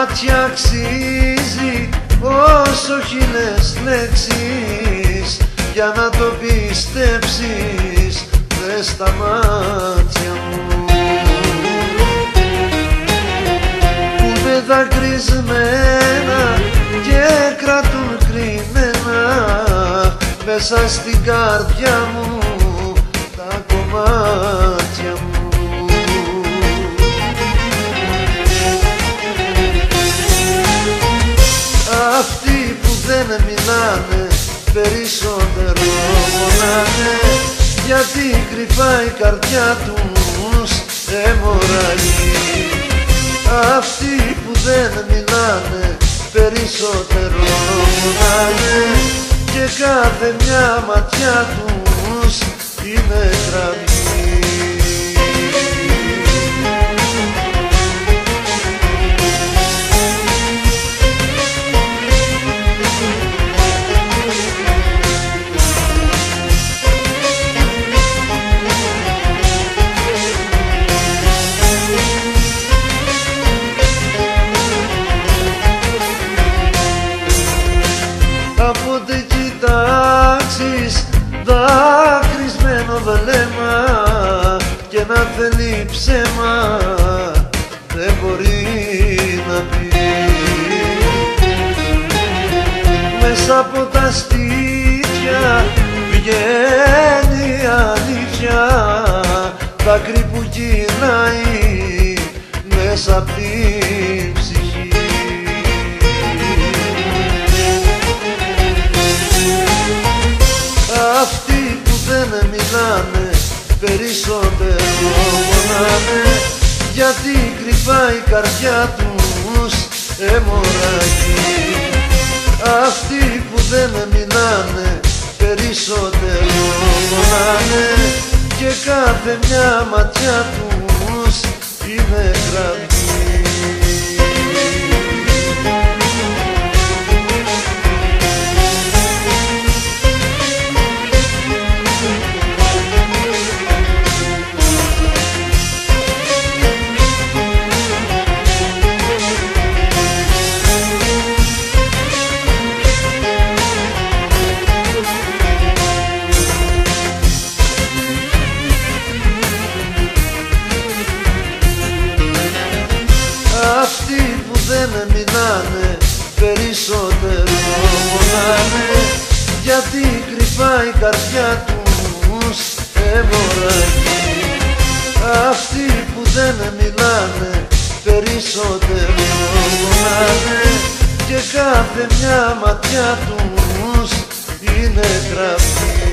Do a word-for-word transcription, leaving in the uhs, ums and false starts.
μάτια αξίζει όσο χίλιες λέξεις για να το πιστέψεις. Δες τα μάτια μου που είναι δακρυσμένα και κρατούν κρυμμένα μέσα στην καρδιά μου τα κομμάτια μου. Αυτοί που δεν μιλάνε περισσότερο μονάνε, γιατί κρυφά η καρδιά τους αιμορραγεί. Αυτοί που δεν μιλάνε περισσότερο μονάνε και κάθε μια ματιά τους είναι κραυγή. Άποτε κοιτάξεις δάκρυσμένο βλέμμα και να θέλει ψέμα δεν μπορεί να πει. Μέσα από τα στήθια βγαίνει η αλήθεια, δάκρυ που κυλάει μέσα απ' την ψυχή. Αυτοί που δεν μιλάνε περισσότερο μονάνε, γιατί κρυφά η καρδιά τους αιμορραγεί. Αυτοί που δεν μιλάνε περισσότερο μονάνε και κάθε μια ματιά τους είναι κραυγή. Αυτοί που δεν μιλάνε περισσότερο μονάνε, γιατί κρυφά η καρδιά τους αιμορραγεί. Αυτοί που δεν μιλάνε περισσότερο μονάνε και κάθε μια ματιά τους είναι κραυγή.